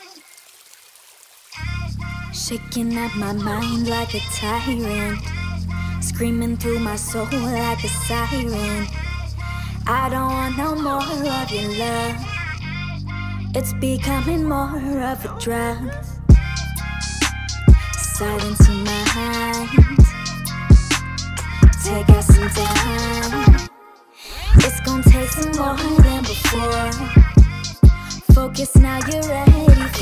Shaking up my mind like a tyrant, screaming through my soul like a siren. I don't want no more of your love. It's becoming more of a drug. Silence in my mind. Take us some time. It's gonna take some more than before. Focus now, you're ready